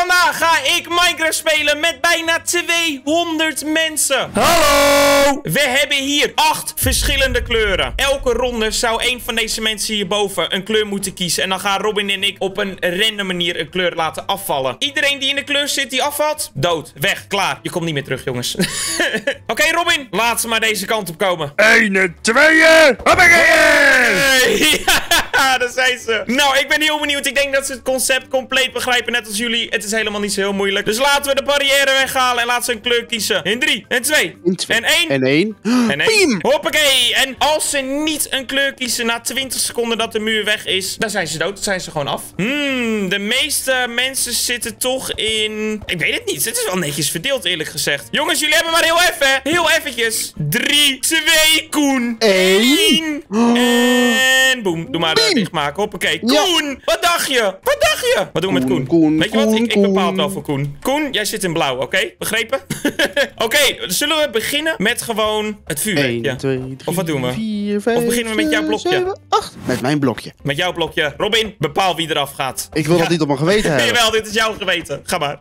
Vandaag ga ik Minecraft spelen met bijna 200 mensen. Hallo! We hebben hier 8 verschillende kleuren. Elke ronde zou een van deze mensen hierboven een kleur moeten kiezen. En dan gaan Robin en ik op een random manier een kleur laten afvallen. Iedereen die in de kleur zit die afvalt, dood. Weg, klaar. Je komt niet meer terug, jongens. Oké, Robin, laat ze maar deze kant op komen. 1, 2, hoppakee! Ja, daar zijn ze. Nou, ik ben heel benieuwd. Ik denk dat ze het concept compleet begrijpen, net als jullie. Het is helemaal niet zo heel moeilijk. Dus laten we de barrière weghalen en laten ze een kleur kiezen. In 3, en 2, en 1. En 1. En 1. Hoppakee. En als ze niet een kleur kiezen na 20 seconden dat de muur weg is, dan zijn ze dood. Dan zijn ze gewoon af. De meeste mensen zitten toch in... Ik weet het niet. Het is wel netjes verdeeld, eerlijk gezegd. Jongens, jullie hebben maar heel even, hè. Heel eventjes. 3, 2, Koen. 1. En boem. Doe maar dichtmaken. Hoppakee. Koen, ja. Wat dacht je? Wat dacht je? Wat doen we met Koen? Weet je wat? Ik bepaal het wel voor Koen. Koen, jij zit in blauw, oké? Begrepen? Oké, zullen we beginnen met gewoon het vuurwerkje? 1, 2, 3, of wat doen we? 4, 5, of beginnen we met jouw blokje? 7, 8. Met mijn blokje. Met jouw blokje. Robin, bepaal wie eraf gaat. Ik wil dat niet op mijn geweten hebben. Jawel, dit is jouw geweten. Ga maar.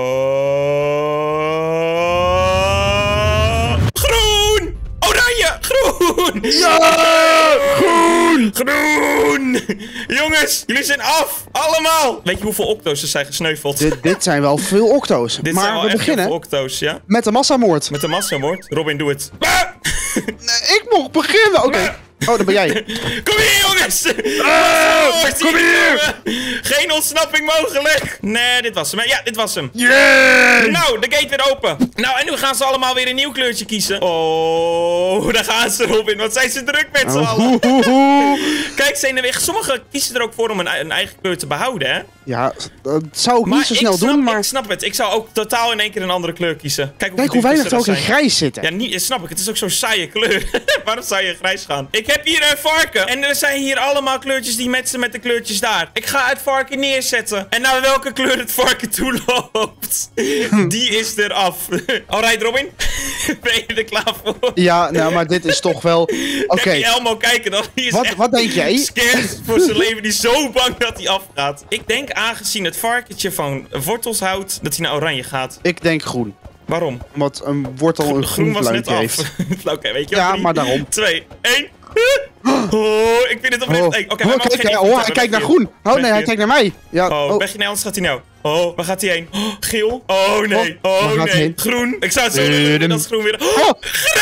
Groen! Oranje! Groen! Ja! Groen! Groen! Jongens, jullie zijn af. Allemaal. Weet je hoeveel octo's er zijn gesneuveld? Dit zijn wel veel octo's. Dit maar zijn wel we echt beginnen heel veel octo's, ja? met de massamoord. Met de massamoord. Robin, doe het. Nee, ik mocht beginnen. Oké. Oh, dat ben jij. Kom hier, jongens! Kom hier! Geen ontsnapping mogelijk! Nee, dit was hem. Ja, dit was hem. Yeah! Nou, de gate weer open. Nou, en nu gaan ze allemaal weer een nieuw kleurtje kiezen. Oh, daar gaan ze, Robin. Wat zijn ze druk met z'n allen. Kijk, sommigen kiezen er ook voor om een eigen kleur te behouden, hè? Ja, dat zou ik niet zo snel doen, maar... Ik snap het. Ik zou ook totaal in één keer een andere kleur kiezen. Kijk hoe weinig er ook in grijs zitten. Ja, niet, snap ik. Het is ook zo'n saaie kleur. Waarom zou je in grijs gaan? Ik heb hier een varken. En er zijn hier allemaal kleurtjes die matchen met de kleurtjes daar. Ik ga het varken neerzetten. En naar welke kleur het varken toe loopt, die is eraf. Alright, Robin. Ben je er klaar voor? Ja, nou, maar dit is toch wel... Oké. Kijk, Elmo kijken dan. Wat denk jij? Scared voor zijn leven. Die is zo bang dat hij afgaat. Ik denk, aangezien het varkentje van wortels houdt, dat hij naar oranje gaat. Ik denk groen. Waarom? Omdat een wortel een groen was net af. heeft. Oké, weet je ja, 3, maar daarom. 2, 1. Oh, ik vind het oprecht. Oké, hij kijkt naar groen. Oh nee, hij kijkt naar mij. Ja, weg je naar ons gaat hij nou. Oh, waar gaat hij heen? Oh, geel. Oh nee. Oh nee. Groen. Ik zou het zo doen dat is groen weer. Oh,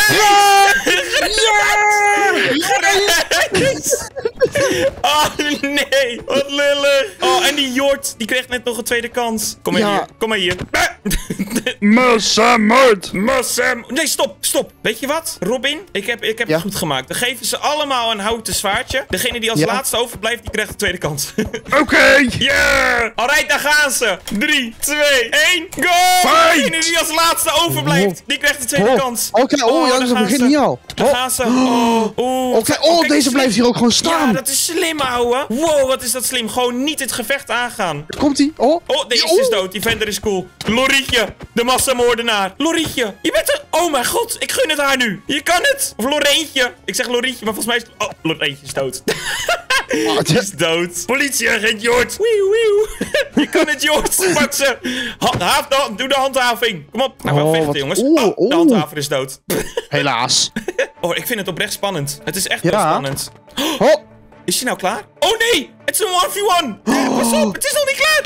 grijs! Oh nee. Wat lullig. Oh, en die Jort, die kreeg net nog een tweede kans. Kom maar hier. Kom maar hier. Massamoord. Nee, stop. Weet je wat, Robin? Ik heb het goed gemaakt. Dan geven ze allemaal een houten zwaardje. Degene die als laatste overblijft, die krijgt de tweede kans. Oké. Yeah! Alright, daar gaan ze. 3, 2, 1, go! Degene die als laatste overblijft, die krijgt de tweede kans. Oké, ja, dus we beginnen hier al. Daar gaan ze. Oké, deze blijft hier ook gewoon staan. Ja, dat is slim, ouwe. Wow, wat is dat slim. Gewoon niet het gevecht aangaan. Komt-ie. Oh, de eerste is dood. Die vender is cool. Lorietje, de massamoordenaar. Lorietje, je bent er. Oh mijn god, ik gun het haar nu. Je kan het. Of Loreentje. Ik zeg Lorietje, maar volgens mij is het... Oh, Loreentje is dood. Die is dood. Politieagent Jort. Je kan het, Jort. Pak ze. Doe de handhaving. Kom op. Nou, wel vechten, jongens. De handhaver is dood. Helaas. Oh, ik vind het oprecht spannend. Het is echt heel spannend. Is hij nou klaar? Oh nee, het is een 1v1. Pas op, het is nog niet klaar.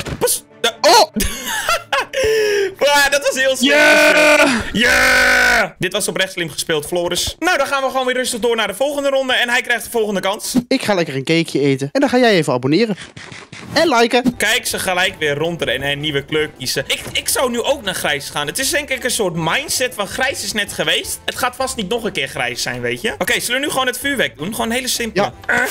Dat was heel slim. Yeah! Dit was oprecht slim gespeeld, Floris. Nou, dan gaan we gewoon weer rustig door naar de volgende ronde. En hij krijgt de volgende kans. Ik ga lekker een cakeje eten. En dan ga jij even abonneren. En liken. Kijk, ze gelijk weer rondrennen en een nieuwe kleur kiezen. Ik zou nu ook naar grijs gaan. Het is denk ik een soort mindset van grijs is net geweest. Het gaat vast niet nog een keer grijs zijn, weet je. Oké, zullen we nu gewoon het vuurwerk doen? Gewoon een hele simpele. Ja.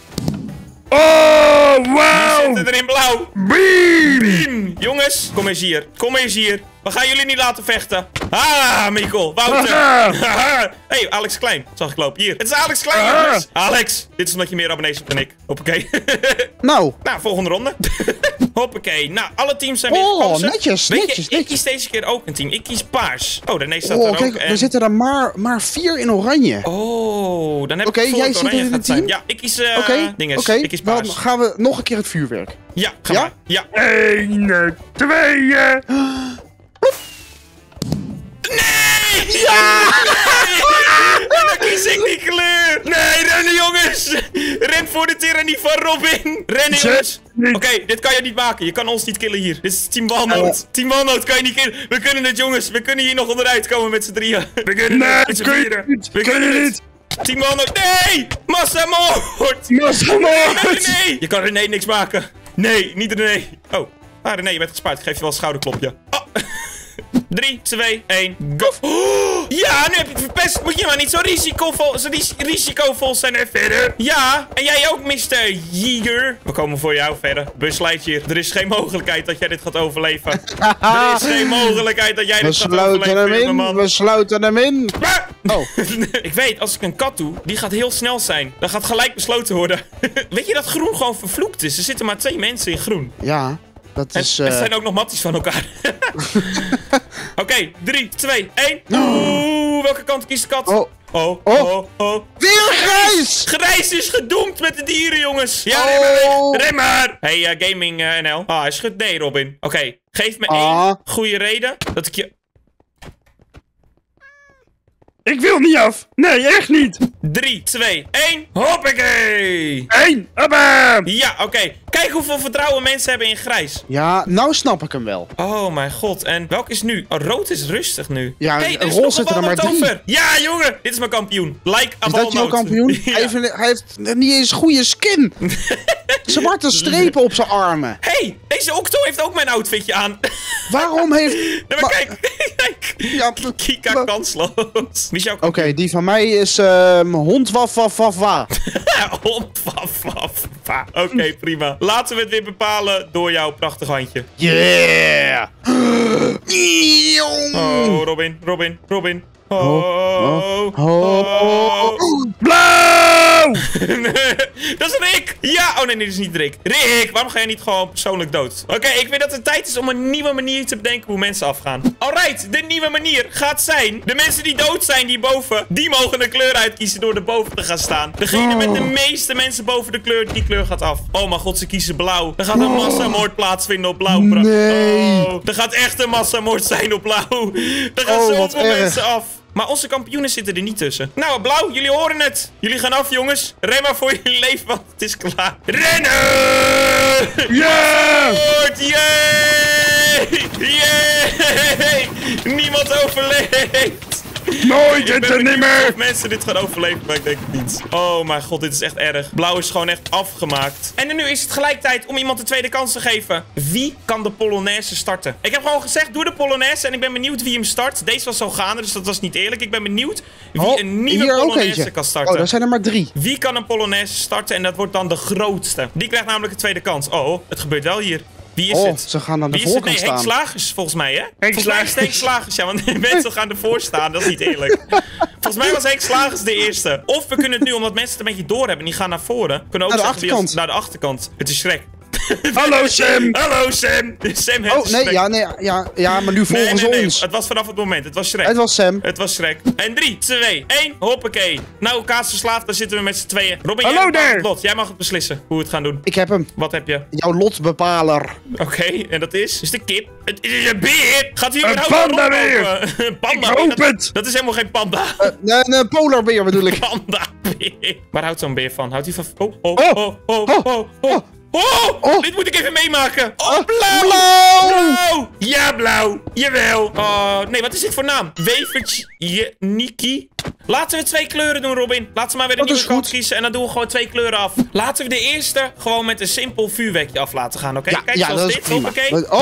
Oh, wow! Die zitten er in blauw. Beam! Jongens, kom eens hier. We gaan jullie niet laten vechten. Ah, Mikkel. Wouter. Hey, Alex Klein. Zag ik lopen. Hier. Het is Alex Klein, jongens. Alex, dit is omdat je meer abonnees hebt dan ik. Hoppakee. Nou, volgende ronde. Hoppakee. Nou, alle teams zijn weer gekozen. netjes, Weet je, netjes. ik kies deze keer ook een team. Ik kies paars. Oh, René staat er kijk, ook. er zitten er maar 4 in oranje. Oh, dan heb ik Oké, jij het zit in oranje het gaat zijn. team? Ja, ik kies dinges. Oké, Ik kies paars. dan gaan we nog een keer het vuurwerk. Ja, ga Ja? maar. Ja. 1, 2. Nee! Ja! En dan kies ik die kleur! Nee, rennen jongens! Ren voor de tirannie van Robin! Rennen jongens! Oké, dit kan je niet maken. Je kan ons niet killen hier. Dit is Team Walnoot. Team Walnoot kan je niet killen. We kunnen het jongens. We kunnen hier nog onderuit komen met z'n drieën. We kunnen het met z'n vieren. We kunnen het. Team Walnoot. Nee! Massamoord! Massamoord! Nee! Je kan René niks maken. Nee, niet René. Oh. Ah, René, je bent gespaard. Ik geef je wel een schouderklopje. Oh. 3, 2, 1, go. Oh, ja, nu heb je het verpest. Moet je maar niet zo risicovol zijn er verder. Ja, en jij ook, Mr. Yeager. We komen voor jou verder. Busleidje. Er is geen mogelijkheid dat jij dit gaat overleven. Er is geen mogelijkheid dat jij dit gaat overleven, We sluiten hem in. Oh. Ik weet, als ik een kat doe, die gaat heel snel zijn. Dan gaat gelijk besloten worden. Weet je dat groen gewoon vervloekt is? Er zitten maar 2 mensen in groen. Ja, dat is... Het zijn ook nog matties van elkaar. Oké, 3, 2, 1. Oeh, welke kant kiest de kat? Oh. Weer Grijs! Grijs is gedoemd met de dieren, jongens. Ja, ren maar. Hey, Gaming NL. Ah, hij schudt nee, Robin. Oké, geef me 1 goede reden dat ik je... Ik wil niet af. Nee, echt niet. 3, 2, 1. Hoppakee. 1, abam. Ja, oké. Kijk hoeveel vertrouwen mensen hebben in grijs. Ja, nou snap ik hem wel. Oh mijn god. En welk is nu? Oh, rood is rustig nu. Ja, hey, er is roze nog zitten er maar 3. over. Ja, jongen. Dit is mijn kampioen. Like Is dat jouw kampioen? Ja. Hij heeft niet eens goede skin. Zwarte strepen op zijn armen. Hey, deze Octo heeft ook mijn outfitje aan. Waarom heeft... Nee, maar kijk. Ja, Kika kansloos. Wie is jouw Oké, die van mij is hond waf waf waf wa. hond waf waf wa. Oké, prima. Laten we het weer bepalen door jouw prachtig handje. Yeah! Oh, Robin. Oh. Blauw! Dat is Rick! Ja! Oh nee, dit is niet Rick. Rick, waarom ga je niet gewoon persoonlijk dood? Oké, ik weet dat het tijd is om een nieuwe manier te bedenken hoe mensen afgaan. Alright, de nieuwe manier gaat zijn... De mensen die dood zijn, die boven... Die mogen een kleur uitkiezen door erboven te gaan staan. Degene met de meeste mensen boven de kleur, die kleur gaat af. Oh mijn god, ze kiezen blauw. Er gaat een massamoord plaatsvinden op blauw. Nee. Oh, er gaat echt een massamoord zijn op blauw. Er gaan zoveel mensen af. Maar onze kampioenen zitten er niet tussen. Nou, blauw, jullie horen het. Jullie gaan af, jongens. Ren maar voor jullie leven, want het is klaar. Rennen! Ja! Yay! Niemand overleeft. Nooit het er niet meer. Of mensen dit gaan overleven, maar ik denk het niet. Oh mijn god, dit is echt erg. Blauw is gewoon echt afgemaakt. En nu is het gelijk tijd om iemand de tweede kans te geven. Wie kan de Polonaise starten? Ik heb gewoon gezegd, doe de Polonaise en ik ben benieuwd wie hem start. Deze was zo gaande, dus dat was niet eerlijk. Ik ben benieuwd wie een nieuwe Polonaise kan starten. Oh, dat zijn er maar 3. Wie kan een Polonaise starten en dat wordt dan de grootste? Die krijgt namelijk een tweede kans. Oh, het gebeurt wel hier. Wie is het? Ze gaan aan de Wie is het? voorkant Nee, Henk staan. Slagers, volgens mij, hè? Volgens mij is het Henk Slagers, ja, want mensen gaan ervoor staan. Dat is niet eerlijk. Volgens mij was Henk Slagers de eerste. Of we kunnen het nu, omdat mensen het een beetje doorhebben, die gaan naar voren. Kunnen ook Naar de zeggen wie als- achterkant. naar de achterkant. Het is Shrek. Hallo Sam. Hallo Sam. Sam heeft Oh, nee, ja, maar nu volgen ze ons. Het was vanaf het moment. Het was Shrek. Het was Sam. Het was Shrek. En 3, 2, 1. Hoppakee. Nou, Kaas verslaafd, daar zitten we met z'n tweeën. Robin, Hallo jij bepaalt daar. het lot. Jij mag het beslissen hoe we het gaan doen. Ik heb hem. Wat heb je? Jouw lotbepaler. Oké, en dat is de kip. Het is een beer. Gaat hier Een überhaupt wel pandabeer. rondlopen? Een panda. Ik hoop dat, het. dat is helemaal geen panda. Een polarbeer bedoel ik. Pandabeer. Waar houdt zo'n beer van? Houdt hij van... Dit moet ik even meemaken. Oh, blauw. Blauw. Ja, blauw. Jawel. Oh, nee, wat is dit voor naam? Wevertje Niki. Laten we 2 kleuren doen, Robin. Laten we maar weer een nieuwe kant kiezen en dan doen we gewoon 2 kleuren af. Laten we de eerste gewoon met een simpel vuurwerkje af laten gaan, oké? Kijk, zoals dat is dit. prima. Hoppakee. Oh,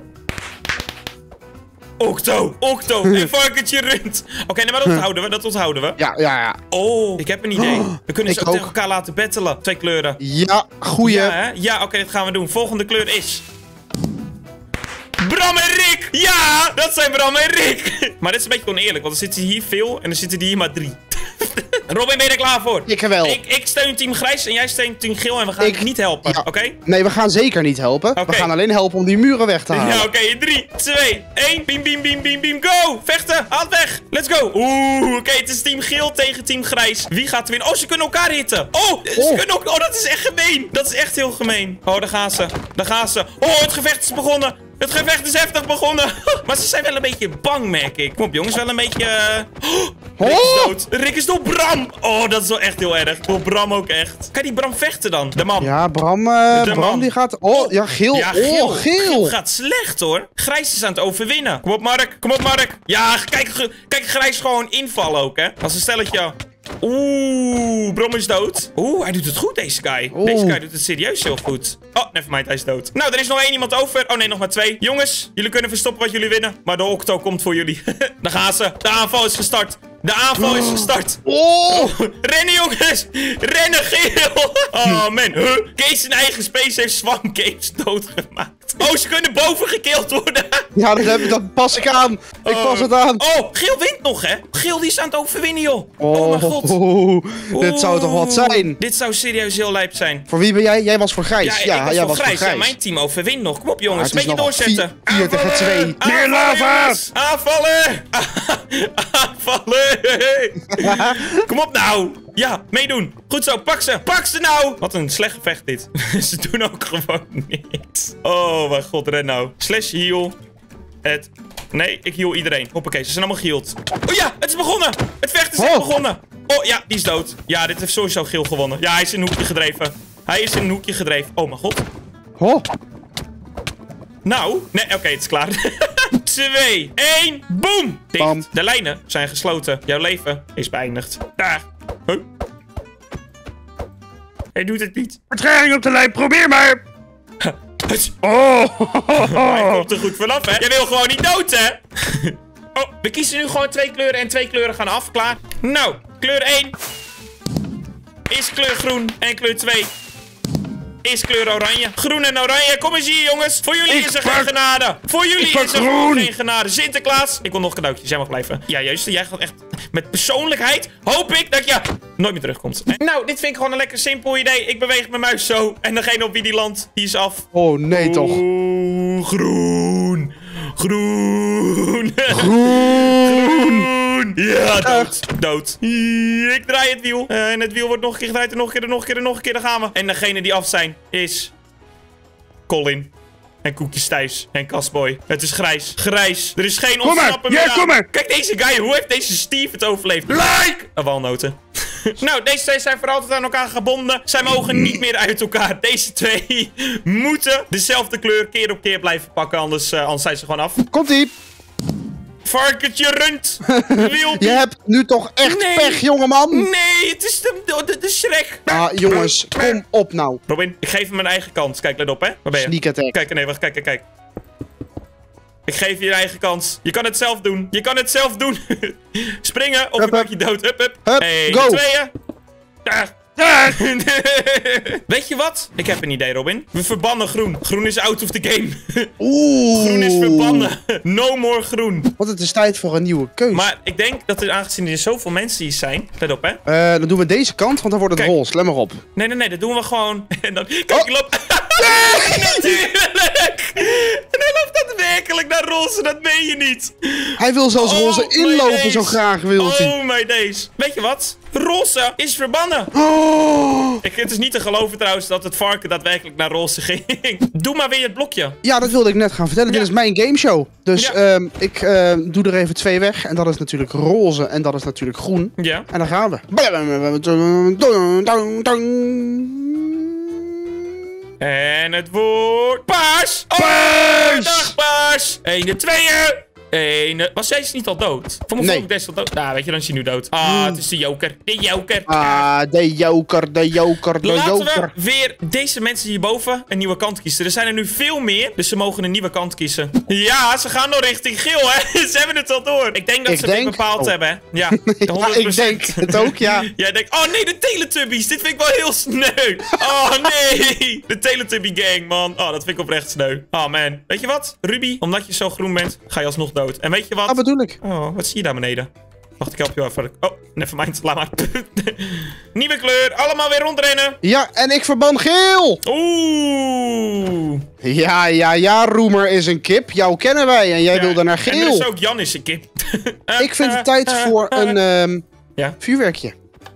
Octo. En varkentje rund. Oké, nee, maar dat onthouden we. ja. Oh, ik heb een idee. We kunnen ze ik ook tegen ook. elkaar laten battelen. 2 kleuren. Ja, goeie. Ja, hè? Ja, oké, dit gaan we doen. Volgende kleur is... Bruin! Bram en Rick! Ja, dat zijn Bram en Rick! Maar dit is een beetje oneerlijk, want er zitten hier veel en er zitten hier maar 3. Robin, ben je er klaar voor? Ik wel. Ik steun team grijs en jij steunt team geel en we gaan je niet helpen, Ja. Oké? Nee, we gaan zeker niet helpen. Oké. We gaan alleen helpen om die muren weg te halen. Ja, oké. 3, 2, 1. Beam, beam, beam, beam, beam. Go! Vechten! Haal het weg! Let's go! Oeh, oké. Het is team geel tegen team grijs. Wie gaat er winnen? Oh, ze kunnen elkaar hitten. Oh, ze kunnen ook... Oh, dat is echt gemeen. Dat is echt heel gemeen. Oh, daar gaan ze. Daar gaan ze. Oh, het gevecht is begonnen. Het gevecht is heftig begonnen. Maar ze zijn wel een beetje bang, merk ik. Kom op, jongens. Wel een beetje... Rick is dood. Rick is door Bram. Oh, dat is wel echt heel erg. Door Bram ook echt. Kan die Bram vechten dan? De man. Ja, Bram man. die gaat... Oh, ja, geel. Ja, Oh, geel. Geel gaat slecht, hoor. Grijs is aan het overwinnen. Kom op, Mark. Kom op, Mark. Ja, kijk Grijs gewoon invallen ook, hè. Als een stelletje. Oeh, Bram is dood. Oeh, hij doet het goed, deze guy. Oeh. Deze guy doet het serieus heel goed. Oh, nevermind, hij is dood. Nou, er is nog 1 iemand over. Oh nee, nog maar 2. Jongens, jullie kunnen verstoppen wat jullie winnen. Maar de Octo komt voor jullie. Daar gaan ze. De aanval is gestart. De aanval is gestart. Oh! Rennen, jongens! Rennen, geel! Oh, man. Huh? Kees zijn eigen space heeft Swamp Games doodgemaakt. Oh, ze kunnen boven gekild worden. Ja, dat pas ik aan. Ik pas het aan. Oh, geel wint nog, hè? Geel die is aan het overwinnen, joh. Oh, mijn god. Dit zou toch wat zijn? Dit zou serieus heel lijp zijn. Voor wie ben jij? Jij was voor Grijs. Ja, jij ik was voor grijs. Ja, voor mijn team overwint nog. Kom op, jongens. Ja, het Een is beetje nog doorzetten. 4 tegen 2. Meer lava! Jongens. Aanvallen! Aanvallen! Kom op nou! Ja, meedoen. Goed zo, pak ze. Pak ze nou! Wat een slecht gevecht dit. Ze doen ook gewoon niks. Oh, mijn god, ren nou. Slash heal. Nee, ik heal iedereen. Hoppakee, ze zijn allemaal geheeld. Oh ja, het is begonnen. Het vecht is echt begonnen. Oh ja, die is dood. Ja, dit heeft sowieso geel gewonnen. Ja, hij is in een hoekje gedreven. Hij is in een hoekje gedreven. Oh mijn god. Oh. Nou, nee, oké, het is klaar. 2, 1, boom! Dicht. Bam. De lijnen zijn gesloten. Jouw leven is beëindigd. Daar. Huh? Hij doet het niet. Vertraging op de lijn, probeer maar! Huts. Oh! Hij komt er goed vanaf, hè? Jij wil gewoon niet dood, hè? Oh, we kiezen nu gewoon 2 kleuren en 2 kleuren gaan af. Klaar. Nou, kleur 1 is kleur groen en kleur 2 is kleur oranje. Groen en oranje. Kom eens hier, jongens. Voor jullie is er geen genade. Voor jullie is er gewoon geen genade. Sinterklaas. Ik wil nog cadeautjes. Jij mag blijven. Ja, juist. Jij gaat echt met persoonlijkheid. Hoop ik dat je nooit meer terugkomt. Nou, dit vind ik gewoon een lekker simpel idee. Ik beweeg mijn muis zo. En degene op wie die landt, die is af. Oh, nee toch. Oeh, groen. Groen. Groen. Ja, dood. Dood. Ik draai het wiel. En het wiel wordt nog een keer gedraaid. En nog een keer, en nog een keer, en nog een keer. Daar gaan we. En degene die af zijn is Colin. En Koekjes Thijs. En Kasboy. Het is grijs. Grijs. Er is geen ontsnappen meer aan. Kom maar. Kijk deze guy. Hoe heeft deze Steve het overleefd? Like! Walnoten. Nou, deze twee zijn voor altijd aan elkaar gebonden. Zij mogen niet meer uit elkaar. Deze twee moeten dezelfde kleur keer op keer blijven pakken. Anders zijn ze gewoon af. Komt-ie. Varkentje runt. Je hebt nu toch echt pech, jongeman. Nee, het is de Shrek. Ah, jongens, kom op nou. Robin, ik geef hem mijn eigen kans. Kijk, let op, hè. Waar ben je? Sneak attack. Kijk, nee, wacht, kijk. Ik geef je je eigen kans. Je kan het zelf doen. Je kan het zelf doen. Springen of je maakt je dood. Hup. Hup, Hey, go. de tweeën. Daar. Weet je wat? Ik heb een idee, Robin. We verbannen groen. Groen is out of the game. Oeh. Groen is verbannen. No more groen. Want het is tijd voor een nieuwe keus. Maar ik denk dat er, aangezien er zoveel mensen hier zijn... Let op, hè. Dan doen we deze kant, want dan wordt het Kijk. roze. Let maar op. Nee, dat doen we gewoon. En dan... Kijk, ik loop... Natuurlijk! En hij loopt daadwerkelijk naar roze, dat meen je niet. Hij wil zelfs roze my inlopen, days. zo graag wil hij. Oh my days. Weet je wat? Roze is verbannen. Oh. Het is niet te geloven trouwens dat het varken daadwerkelijk naar roze ging. Doe maar weer het blokje. Ja, dat wilde ik net gaan vertellen. Ja. Dit is mijn gameshow. Dus Ja. ik doe er even 2 weg. En dat is natuurlijk roze en dat is natuurlijk groen. Ja. En dan gaan we. En het wordt paars. Paars! Dag paars. 1, de 2. 1. Was deze niet al dood? Voor mijn volk deze al dood. Nou, weet je, dan is hij nu dood. Ah, het is de joker. De joker. Ah, de joker, de joker, de Laten joker. we weer deze mensen hierboven een nieuwe kant kiezen. Er zijn er nu veel meer, dus ze mogen een nieuwe kant kiezen. Ja, ze gaan nog richting geel, hè. Ze hebben het al door. Ik denk dat ze dit bepaald hebben, hè. Ja, 100%. Ja, ik denk het ook, ja. Jij denkt, oh nee, de Teletubbies. Dit vind ik wel heel sneu. Oh nee. De Teletubby gang, man. Oh, dat vind ik oprecht sneu. Oh man. Weet je wat, Ruby? Omdat je zo groen bent, ga je alsnog dood. En weet je wat? Dat bedoel ik. Oh, wat zie je daar beneden? Wacht, ik help je even. Oh, nevermind. Laat maar. Nieuwe kleur. Allemaal weer rondrennen. Ja, en ik verban geel. Oeh. Ja, Roemer is een kip. Jou kennen wij en jij wilde naar En geel. dus ook Jan is een kip. Ik vind het tijd voor een vuurwerkje.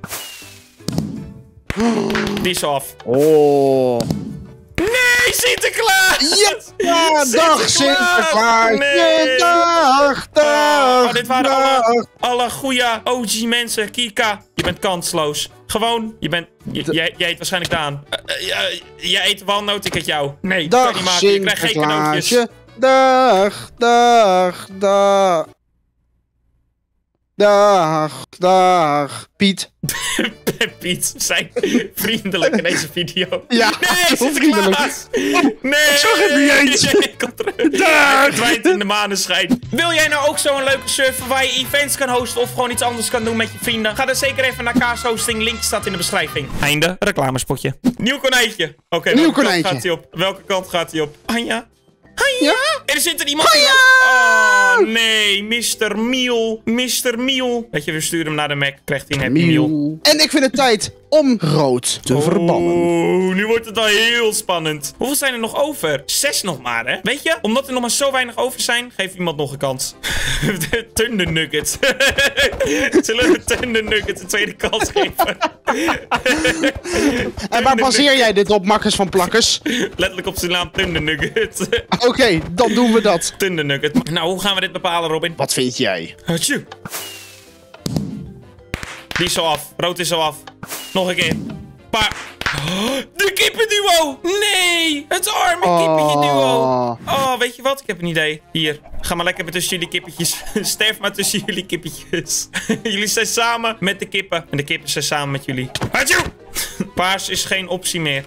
Die is af. Oh. Nee, Sinterklaas! Ja, dag Sinterklaas. Nee. Dag. Oh, dit waren alle goede OG mensen. Kika, je bent kansloos. Gewoon, jij eet waarschijnlijk Daan. Jij eet walnoot, ik eet jou. Nee, dat kan je niet maken. Je krijgt geen cadeautjes. Dag, Piet. Piet, zijn vriendelijk in deze video. Ja, nee, zo vriendelijk. Nee, ik zag het niet eens. Ik kom terug. Hij verdwijnt in de maneschijn. Wil jij nou ook zo'n leuke server waar je events kan hosten of gewoon iets anders kan doen met je vrienden? Ga dan zeker even naar Kaas Hosting. Link staat in de beschrijving. Einde reclamespotje. Nieuw konijntje. Oké, welke kant gaat hij op? Welke kant gaat hij op? Anja? Ja? Er zit er iemand in. Oh nee, Mr. Miel. Mr. Miel. Weet je, we sturen hem naar de Mac. Krijgt hij een Happy Meal. En ik vind het tijd om rood te verbannen. Oeh, nu wordt het al heel spannend. Hoeveel zijn er nog over? 6 nog maar, hè? Weet je, omdat er nog maar zo weinig over zijn, geeft iemand nog een kans. De Thunder Nuggets. Zullen we Thunder Nuggets een tweede kans geven? En waar baseer jij dit op, makkers van plakkers? Letterlijk op zijn naam Thunder Nugget. Oké, dan doen we dat. Thunder Nugget. Nou, hoe gaan we dit bepalen, Robin? Wat vind jij? Hatjoe. Die is al af. Rood is al af. Nog een keer. De kippenduo! Nee! Het arme kippenduo! Oh, weet je wat? Ik heb een idee. Hier, ga maar lekker tussen jullie kippetjes. Sterf maar tussen jullie kippetjes. Jullie zijn samen met de kippen. En de kippen zijn samen met jullie. Hatjoe! Paars is geen optie meer.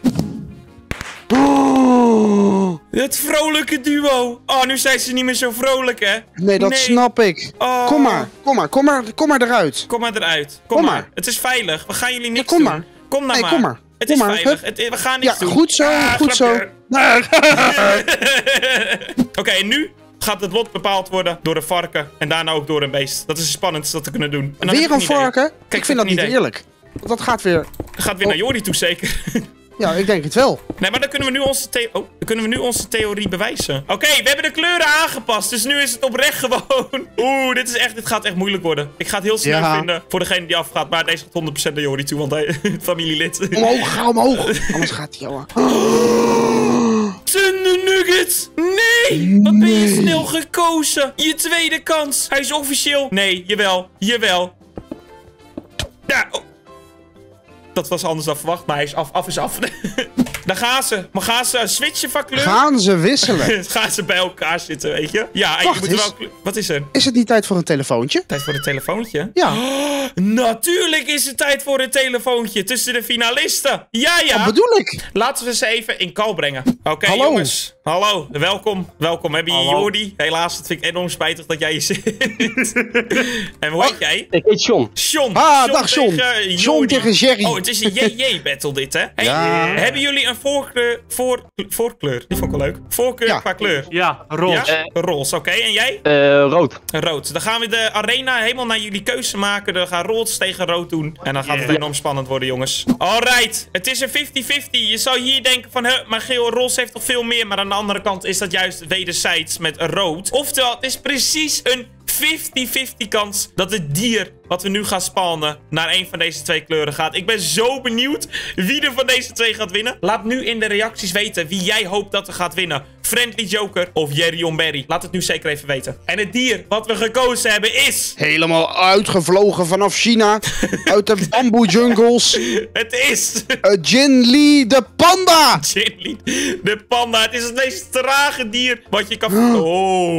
Het vrolijke duo. Oh, nu zijn ze niet meer zo vrolijk, hè? Nee, dat snap ik. Oh. Kom maar eruit. Kom maar eruit. Kom maar. Het is veilig. We gaan jullie niks doen. Maar. Kom nou nee, maar. Kom maar. Het is veilig. We gaan niks doen. Goed zo, goed zo. Oké, en nu gaat het lot bepaald worden door een varken. En daarna ook door een beest. Dat is het spannendste dat we kunnen doen. En dan weer een varken? Kijk, ik vind dat niet eerlijk. Dat gaat weer... Gaat weer naar Jordi toe, zeker. Ja, ik denk het wel. Nee, maar dan kunnen we nu onze theorie bewijzen. Oké, we hebben de kleuren aangepast. Dus nu is het oprecht gewoon. Oeh, dit gaat echt moeilijk worden. Ik ga het heel snel vinden voor degene die afgaat. Maar deze gaat 100% naar Jordi toe, want hij familielid. Omhoog, ga omhoog. Anders gaat hij, jongen. Thunder Nuggets! Nee! Wat ben je snel gekozen? Je tweede kans. Hij is officieel... Nee, jawel. Ja, dat was anders dan verwacht, maar hij is af. Af is af. Daar gaan ze. Maar gaan ze switchen van kleur? Gaan ze wisselen? Gaan ze bij elkaar zitten, weet je? Ja, Wacht, je moet wel... Wat is er? Is het niet tijd voor een telefoontje? Tijd voor een telefoontje? Ja. Oh, natuurlijk is het tijd voor een telefoontje tussen de finalisten. Ja. Dat bedoel ik. Laten we ze even in call brengen. Oké, jongens. Hallo, welkom. We hebben hier Jordi. Helaas, het vind ik enorm spijtig dat jij hier zit. En hoe heet jij? Ik heet John. John. Dag John. John tegen Jerry. Oh, het is een JJ-battle dit, hè? Hey, hebben jullie een voorkleur? Die vond ik wel leuk. Voorkeur qua kleur. Ja, roze. Ja? Roze, oké. En jij? Rood. Rood. Dan gaan we de arena helemaal naar jullie keuze maken. We gaan rood tegen rood doen. En dan gaat het enorm spannend worden, jongens. Alright. Het is een 50-50. Je zou hier denken van, maar geel-roze heeft toch veel meer. Maar aan de andere kant is dat juist wederzijds met rood. Oftewel, het is precies een 50-50 kans dat het dier wat we nu gaan spannen naar een van deze twee kleuren gaat. Ik ben zo benieuwd wie er van deze twee gaat winnen. Laat nu in de reacties weten wie jij hoopt dat er gaat winnen. Friendly Joker of Jerry on Berry. Laat het nu zeker even weten. En het dier wat we gekozen hebben is... Helemaal uitgevlogen vanaf China. Uit de bamboe jungles. Het is... Jin Lee de panda. Jin Lee de panda. Het is het meest trage dier wat je kan... Oh.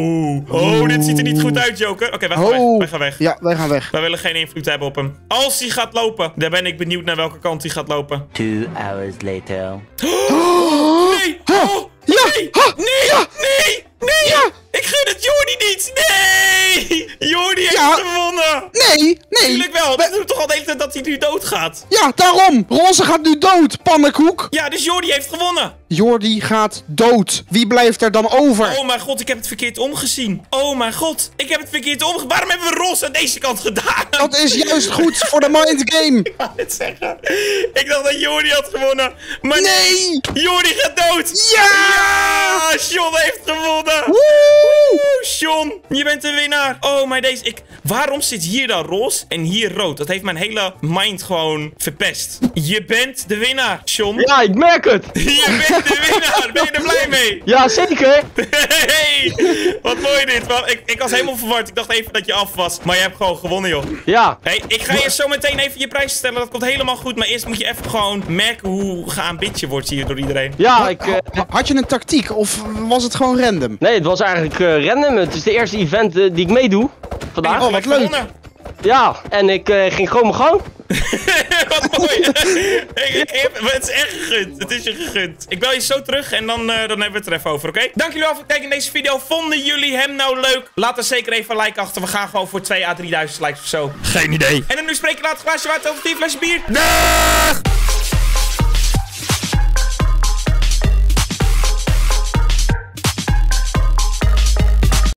Oh, dit ziet er niet goed uit, Joker. Oké, wij gaan weg. Wij gaan weg. Ja, wij gaan weg. Wij willen geen invloed hebben op hem. Als hij gaat lopen, dan ben ik benieuwd naar welke kant hij gaat lopen. 2 hours later. Nee! Oh! Ja! Nee! Ha! Nee! Ja! Nee! Nee! Ja! Ik gun het Jordi niet! Nee! Jordi heeft Ja. gewonnen! Nee! Tuurlijk wel. Dat doet toch al de hele tijd dat hij nu doodgaat? Ja, daarom! Roze gaat nu dood, pannenkoek! Ja, dus Jordi heeft gewonnen. Jordi gaat dood. Wie blijft er dan over? Oh mijn god, ik heb het verkeerd omgezien. Oh mijn god, ik heb het verkeerd omgezien. Waarom hebben we Roze aan deze kant gedaan? Dat is juist goed voor de mind game. Ik wou het zeggen. Ik dacht dat Jordi had gewonnen. Maar Nee! Jordi gaat dood. Ja! Ja! Sean heeft gewonnen. Woe! Sean, je bent de winnaar. Oh, maar deze... Waarom zit hier dan roze en hier rood? Dat heeft mijn hele mind gewoon verpest. Je bent de winnaar, Sean. Ja, ik merk het. Je bent de winnaar. Ben je er blij mee? Ja, zeker. Hey, wat mooi dit. Ik was helemaal verward. Ik dacht even dat je af was. Maar je hebt gewoon gewonnen, joh. Ja. Hey, ik ga je zo meteen even je prijs stellen. Dat komt helemaal goed. Maar eerst moet je even gewoon merken hoe geaanbid je wordt hier door iedereen. Ja, Had je een tactiek of was het gewoon random? Nee, het was eigenlijk random. Het is de eerste event die ik meedoe vandaag. Oh, wat leuk. Ja, en ik ging gewoon mijn gang. Wat mooi. Het is echt gegund. Het is je gegund. Ik bel je zo terug en dan hebben we het er even over, oké? Dank jullie wel voor het kijken in deze video. Vonden jullie hem nou leuk? Laat er zeker even een like achter. We gaan gewoon voor 2.000 à 3.000 likes of zo. Geen idee. En dan nu spreek ik later glaasje water over 10 flesje bier. Dag!